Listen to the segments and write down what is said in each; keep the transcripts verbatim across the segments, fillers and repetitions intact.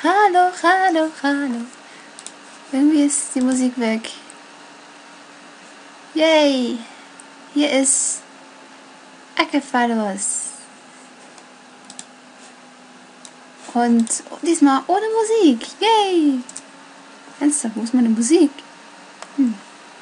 Hallo, hallo, hallo. Irgendwie ist die Musik weg. Yay! Hier ist Acephalus. Und diesmal ohne Musik. Yay! Ernsthaft, wo ist meine Musik? Hm.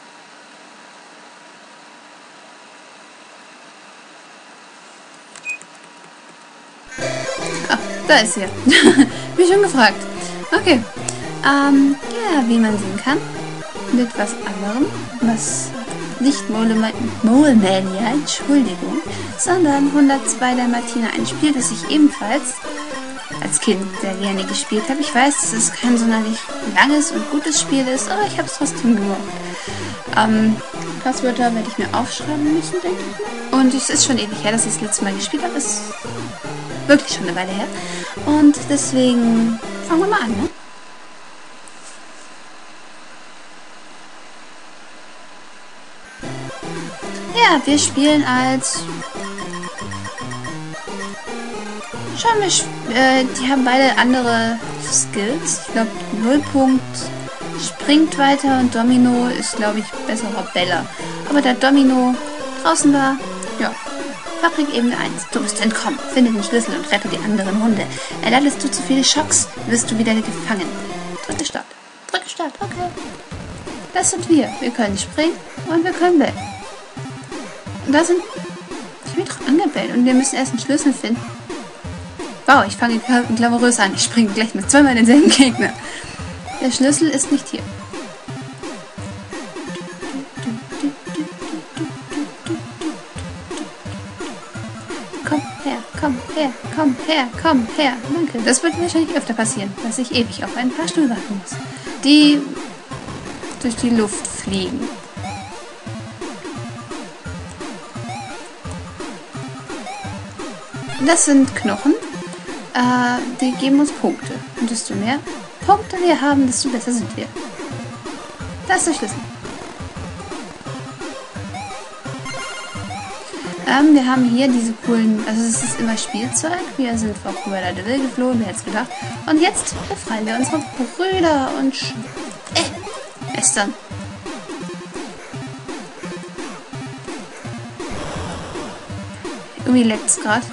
Ah, da ist sie. Wie schon gefragt. Okay. Ähm, ja, wie man sehen kann, mit was anderem, was nicht Mole Mania, Entschuldigung, sondern hundertzwei Dalmatiner, ein Spiel, das ich ebenfalls als Kind sehr gerne gespielt habe. Ich weiß, dass es kein sonderlich langes und gutes Spiel ist, aber ich habe es trotzdem gemacht. Ähm, Passwörter werde ich mir aufschreiben müssen, denke ich. Und es ist schon ewig her, dass ich das letzte Mal gespielt habe. Es ist wirklich schon eine Weile her. Und deswegen fangen wir mal an, ne? Ja, wir spielen als... Schauen wir, sp äh, die haben beide andere Skills. Ich glaube, Nullpunkt springt weiter und Domino ist, glaube ich, besserer Beller. Aber da Domino draußen war, ja, Fabrik-Ebene eins. Du musst entkommen, finde den Schlüssel und rette die anderen Hunde. Erleidest du zu viele Schocks, wirst du wieder gefangen. Drücke Start. Drücke Start, okay. Das sind wir. Wir können springen und wir können bellen. Und da sind... Ich bin doch angebellt und wir müssen erst einen Schlüssel finden. Wow, ich fange glamourös an. Ich springe gleich mit zweimal denselben Gegner. Der Schlüssel ist nicht hier. Komm her, komm her, komm her, komm her. Danke. Das wird wahrscheinlich öfter passieren, dass ich ewig auf einen Fahrstuhl warten muss, die durch die Luft fliegen. Das sind Knochen. Äh, die geben uns Punkte. Und desto mehr Punkte wir haben, desto besser sind wir. Das ist der Schlüssel. Ähm, wir haben hier diese coolen, also es ist immer Spielzeug. Wir sind vor Cruella de Vil geflohen, wer hätte es gedacht. Und jetzt befreien wir unsere Brüder und Sch äh, Estern. Irgendwie leckt es gerade.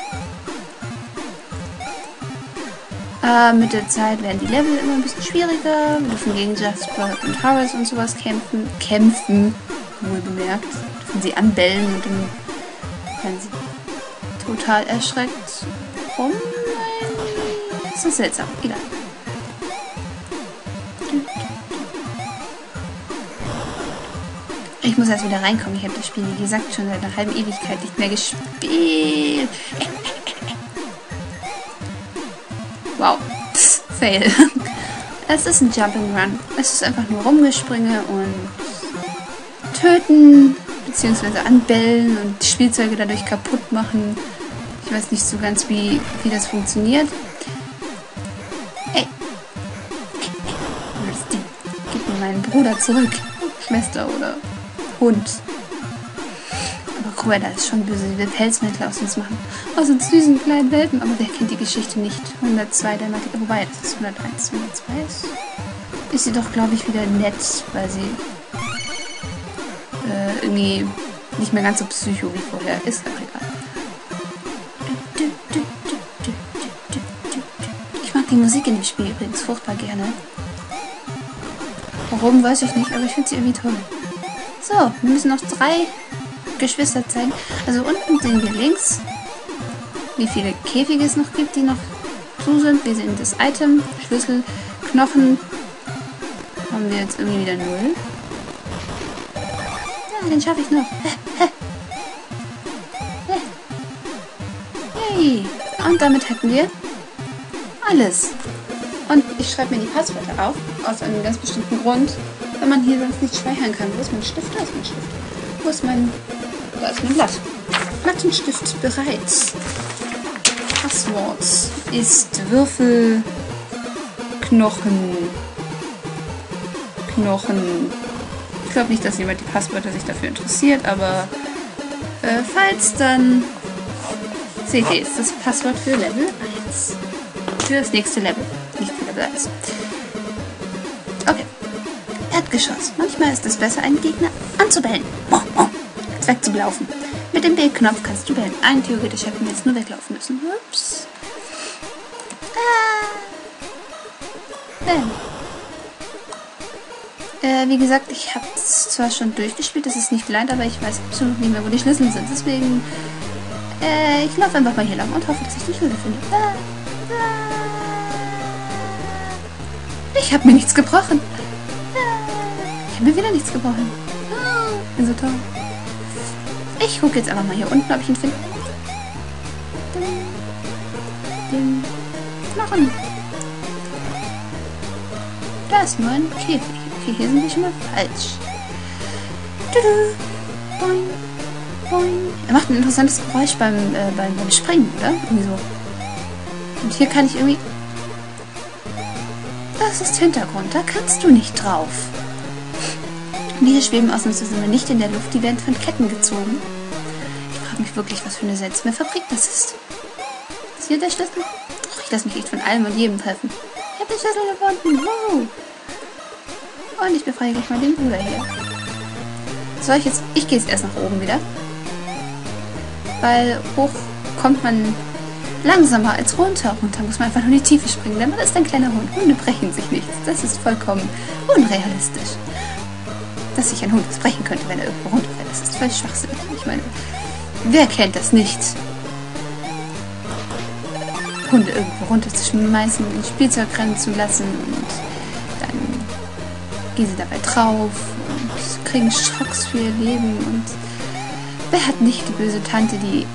Äh, mit der Zeit werden die Level immer ein bisschen schwieriger. Wir dürfen gegen Jasper und Horace und sowas kämpfen. Kämpfen, wohl bemerkt. Dürfen sie anbellen und dann werden sie total erschreckt. Warum? Das ist seltsam. Egal. Ich muss erst wieder reinkommen. Ich habe das Spiel, wie gesagt, schon seit einer halben Ewigkeit nicht mehr gespielt. Wow. Pff, fail. Es ist ein Jump'n'Run. Es ist einfach nur Rumgespringe und töten, beziehungsweise anbellen und die Spielzeuge dadurch kaputt machen. Ich weiß nicht so ganz, wie, wie das funktioniert. Ey. Gib mir meinen Bruder zurück. Schwester oder Hund. Aber Cruella ist schon böse. Sie will Pelzmäntel aus uns machen. Aus uns süßen kleinen Welpen. Aber wer kennt die Geschichte nicht? hundertzwei Dalmatiner. Wobei, das ist hunderteins. hundertzwei ist, ist sie doch, glaube ich, wieder nett, weil sie äh, irgendwie nicht mehr ganz so psycho wie vorher ist. Aber egal. Ich mag die Musik in dem Spiel übrigens furchtbar gerne. Warum, weiß ich nicht, aber ich finde sie irgendwie toll. So, wir müssen noch drei Geschwister zeigen. Also unten sehen wir links, wie viele Käfige es noch gibt, die noch zu sind. Wir sehen das Item, Schlüssel, Knochen. Haben wir jetzt irgendwie wieder null. Ja, den schaffe ich noch. Hey! Und damit hätten wir alles. Und ich schreibe mir die Passwörter auf, aus einem ganz bestimmten Grund, wenn man hier sonst nicht speichern kann. Wo ist mein Stift? Da ist mein Stift. Wo ist mein... Da ist mein Blatt. Blatt und Stift bereit. Passwort ist Würfel... Knochen... Knochen... Ich glaube nicht, dass jemand die Passwörter sich dafür interessiert, aber... Äh, falls, dann... C D ist das Passwort für Level eins. Für das nächste Level. Nicht für Level wer weiß. Okay. Erdgeschoss. Manchmal ist es besser, einen Gegner anzubellen. Oh, oh. Als wegzulaufen. Mit dem B-Knopf kannst du bellen. Ein theoretisch hätten wir jetzt nur weglaufen müssen. Ups. Ah. Bellen. Äh, wie gesagt, ich habe es zwar schon durchgespielt, das ist nicht blind, aber ich weiß absolut nicht mehr, wo die Schlüssel sind. Deswegen, äh, ich laufe einfach mal hier lang und hoffe, dass ich die Schlüssel finde. Ah. Ah. Ich habe mir nichts gebrochen. Ich habe mir wieder nichts gebrochen. Ich bin so toll. Ich gucke jetzt einfach mal hier unten, ob ich ihn finde. Den Knochen. Da ist nur ein Käfig. Okay, hier sind wir schon mal falsch. Boing, boing. Er macht ein interessantes Geräusch beim, äh, beim, beim Springen, oder? Irgendwie so. Und hier kann ich irgendwie... Das ist Hintergrund, da kannst du nicht drauf. Und hier schweben ausnahmsweise nicht in der Luft, die werden von Ketten gezogen. Ich frage mich wirklich, was für eine seltsame Fabrik das ist. Ist hier der Schlüssel? Och, ich lasse mich echt von allem und jedem treffen. Ich habe den Schlüssel gefunden. Wow. Und ich befreie gleich mal den Bruder hier. Soll ich jetzt... Ich gehe jetzt erst nach oben wieder. Weil hoch kommt man langsamer als runter. Runter muss man einfach nur in die Tiefe springen, denn man ist ein kleiner Hund. Hunde brechen sich nichts. Das ist vollkommen unrealistisch. Dass sich ein Hund brechen könnte, wenn er irgendwo runterfällt. Das ist voll schwachsinnig. Ich meine, wer kennt das nicht? Hunde irgendwo runterzuschmeißen, ein Spielzeug rennen zu lassen und dann gehen sie dabei drauf und kriegen Schocks für ihr Leben. Und wer hat nicht die böse Tante, die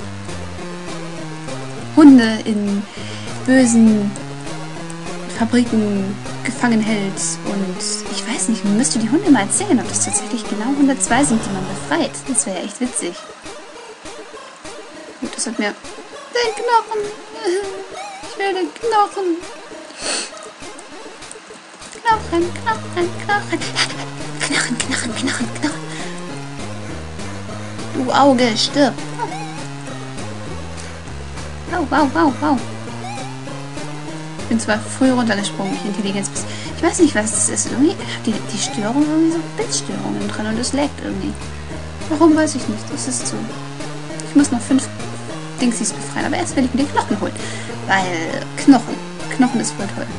Hunde in bösen Fabriken gefangen hält? Und ich weiß nicht, man müsste die Hunde mal erzählen, ob das tatsächlich genau hundertzwei sind, die man befreit. Das wäre ja echt witzig. Gut, das hat mir... Den Knochen! Ich will den Knochen! Knochen, Knochen, Knochen! Knochen, Knochen, Knochen, Knochen! Du Auge, stirb! Au, au, au, au! Ich bin zwar früh runtergesprungen, ich Intelligenz bis... Ich weiß nicht, was das ist. Irgendwie hat die, die Störung irgendwie so Bildstörungen dran und es laggt irgendwie. Warum, weiß ich nicht. Das ist so. Ich muss noch fünf Dingsies befreien, aber erst will ich mir den Knochen holen. Weil Knochen. Knochen ist voll toll.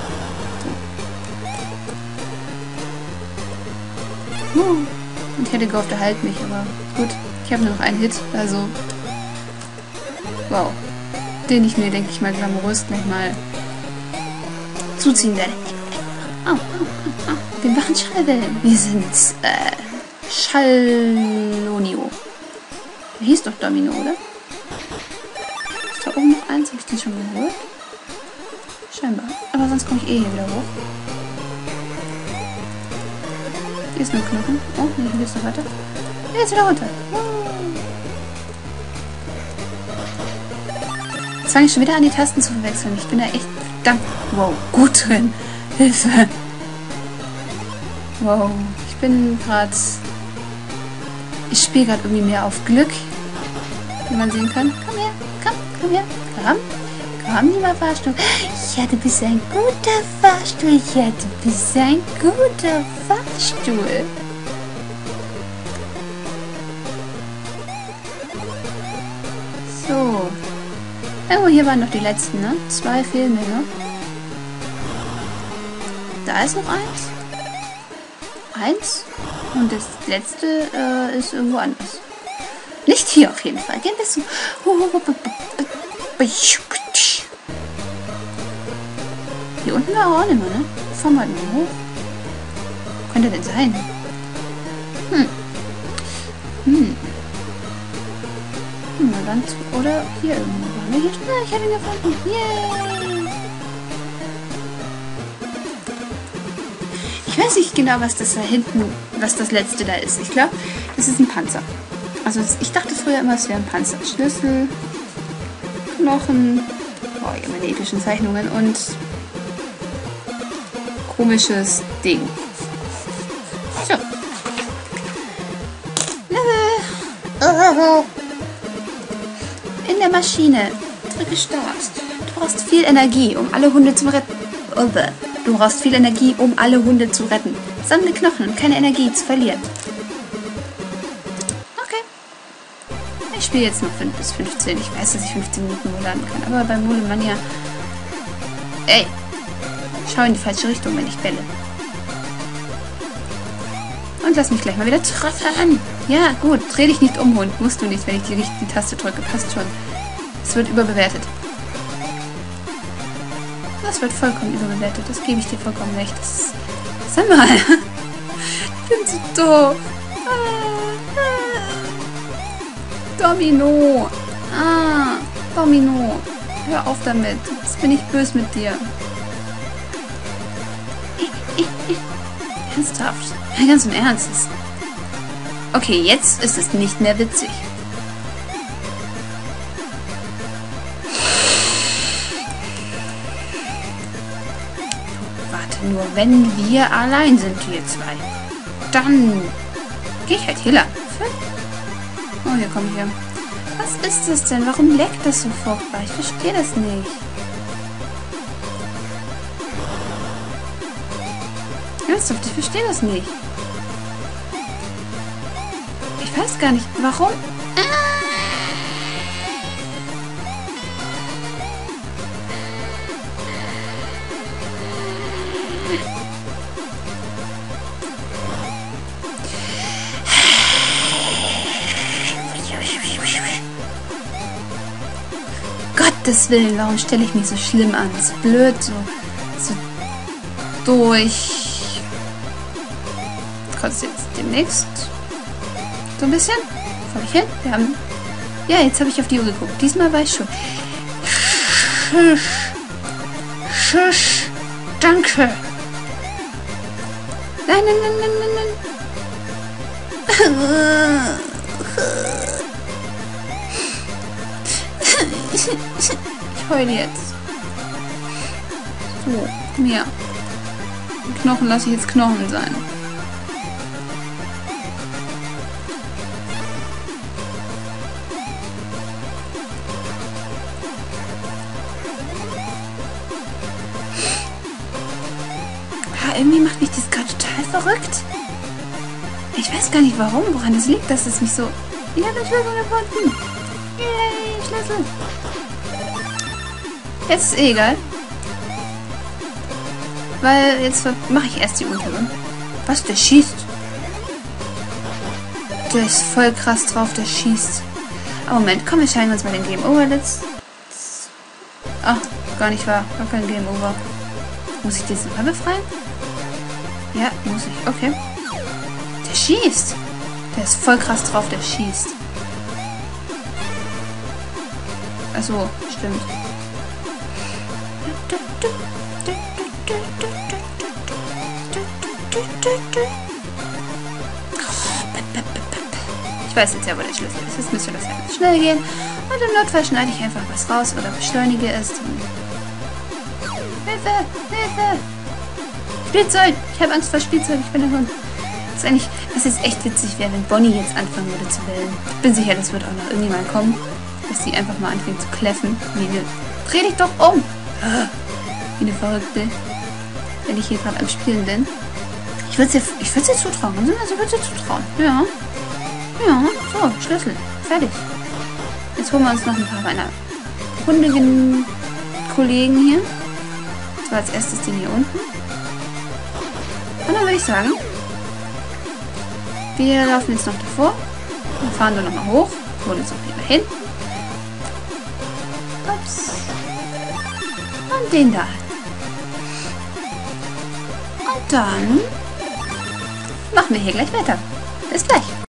So. Uh, und ich hätte gehofft, er heilt mich, aber gut. Ich habe nur noch einen Hit, also... Wow. Den ich mir, denke ich mal, glamourös gleich mal zuziehen werde. Oh, oh, oh, oh. Wir machen Schallwellen. Wir sind äh, Schallonio. Der hieß doch Domino, oder? Ist da oben noch eins? Habe ich den schon geholt? Scheinbar. Aber sonst komme ich eh hier wieder hoch. Hier ist ein Knochen. Oh, nee, hier geht's noch weiter. Hier geht's wieder runter. Jetzt fange ich schon wieder an, die Tasten zu verwechseln. Ich bin da echt verdammt... Wow, gut drin. Hilfe. Wow, ich bin gerade... Ich spiele gerade irgendwie mehr auf Glück. Wie man sehen kann. Komm her, komm, komm her. Komm, komm, lieber Fahrstuhl. Ja, du bist ein guter Fahrstuhl. Ja, du bist ein guter Fahrstuhl. So. Oh, hier waren noch die letzten, ne? Zwei fehlen mir noch. Da ist noch eins. Eins. Und das letzte äh, ist irgendwo anders. Nicht hier auf jeden Fall. Gehen wir so. Hier unten war auch nicht mehr, ne? Fahren wir halt mal hoch. Wo könnte denn sein? Hm. Hm. Hm, dann zu, oder hier irgendwo. Waren wir hier? Na, ich habe ihn gefunden. Yay! Ich weiß nicht genau, was das da hinten, was das letzte da ist. Ich glaube, das ist ein Panzer. Also ich dachte früher immer, es wäre ein Panzer. Schlüssel, Knochen, oh, ja, meine epischen Zeichnungen und komisches Ding. So. Level. In der Maschine. Drücke Start. Du brauchst viel Energie, um alle Hunde zu retten. Du brauchst viel Energie, um alle Hunde zu retten. Sammle Knochen und keine Energie zu verlieren. Okay. Ich spiele jetzt noch fünf bis fünfzehn. Ich weiß, dass ich fünfzehn Minuten nur laden kann. Aber bei Molemania... Ey! Schau in die falsche Richtung, wenn ich bälle. Und lass mich gleich mal wieder treffen. Ja, gut. Dreh dich nicht um, Hund. Musst du nicht, wenn ich die richtige Taste drücke. Passt schon. Es wird überbewertet. Das wird vollkommen überbewertet. Das gebe ich dir vollkommen recht. Das ist... Sag mal. Ich bin so doof. Ah, ah. Domino. Ah, Domino. Hör auf damit. Jetzt bin ich böse mit dir. Ernsthaft? Ja, ganz im Ernst. Okay, jetzt ist es nicht mehr witzig. Warte nur, wenn wir allein sind, wir zwei. Dann gehe ich halt hier lang. Oh, hier komme ich her. Was ist das denn? Warum leckt das so furchtbar? Ich verstehe das nicht. Ernsthaft, ich verstehe das nicht. Ich weiß gar nicht, warum. Gottes Willen, warum stelle ich mich so schlimm an? So blöd, so, so durch. Kostet jetzt demnächst so ein bisschen. Vor ich hin? Wir haben. Ja, jetzt habe ich auf die Uhr geguckt. Diesmal war ich schon. Schusch. Schusch. Danke. Nein, nein, nein, nein, nein, nein. Ich heule jetzt. So, komm her. Die Knochen lasse ich jetzt Knochen sein. Ja, irgendwie macht mich das gerade total verrückt. Ich weiß gar nicht warum, woran es liegt, dass es mich so... Ich habe den Schlüssel gefunden. Yay, Schlüssel. Jetzt ist eh egal. Weil jetzt mache ich erst die unteren. Was, der schießt? Der ist voll krass drauf, der schießt. Oh, Moment, komm, wir schauen uns mal den Game Over jetzt. Ach, gar nicht wahr. Gar kein Game Over. Muss ich diesen mal befreien? Ja, muss ich. Okay. Der schießt. Der ist voll krass drauf, der schießt. Achso, stimmt. Ich weiß jetzt ja, wo der Schlüssel ist. Jetzt müsste das alles schnell gehen. Und im Notfall schneide ich einfach was raus oder beschleunige es. Hilfe! Hilfe! Spielzeug! Ich habe Angst vor Spielzeug. Ich bin ein Hund. Das ist eigentlich, das ist echt witzig wäre, wenn Bonnie jetzt anfangen würde zu bellen. Ich bin sicher, das wird auch noch irgendjemand kommen, dass sie einfach mal anfängt zu kläffen. Wie wir. Dreh dich doch um! Wie eine Verrückte. Wenn ich hier gerade am Spielen bin. Ich würde es ihr, ihr zutrauen. Also würde sie zutrauen. Ja. Ja, so, Schlüssel. Fertig. Jetzt holen wir uns noch ein paar meiner hundigen Kollegen hier. Das war als erstes den hier unten. Und dann würde ich sagen, wir laufen jetzt noch davor. Wir fahren dann nochmal hoch. Holen uns noch wieder hin. Ups. Und den da. Und dann machen wir hier gleich weiter. Bis gleich.